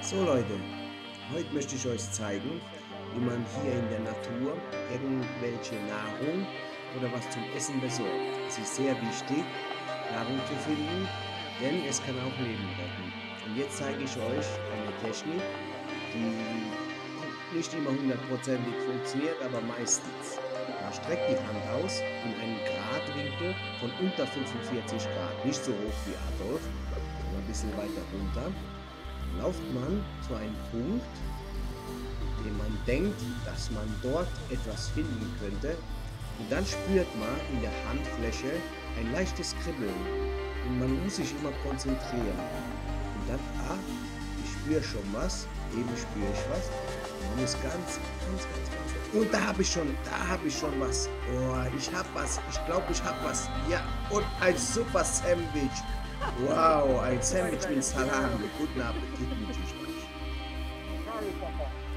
So Leute, heute möchte ich euch zeigen, wie man hier in der Natur irgendwelche Nahrung oder was zum Essen besorgt. Es ist sehr wichtig, Nahrung zu finden, denn es kann auch Leben retten. Und jetzt zeige ich euch eine Technik, die nicht immer hundertprozentig funktioniert, aber meistens. Man streckt die Hand aus in einen Gradwinkel von unter 45 Grad, nicht so hoch wie Adolf, sondern ein bisschen weiter runter. Lauft man zu einem Punkt, den man denkt, dass man dort etwas finden könnte, und dann spürt man in der Handfläche ein leichtes Kribbeln und man muss sich immer konzentrieren. Und dann, ich spüre schon was, eben spüre ich was, und man muss ganz. Und da habe ich schon was. Oh, ich habe was, ich glaube, ich habe was. Ja, und ein super Sandwich. Wow, ein Sandwich mit Salami. Guten Appetit wünsche ich euch.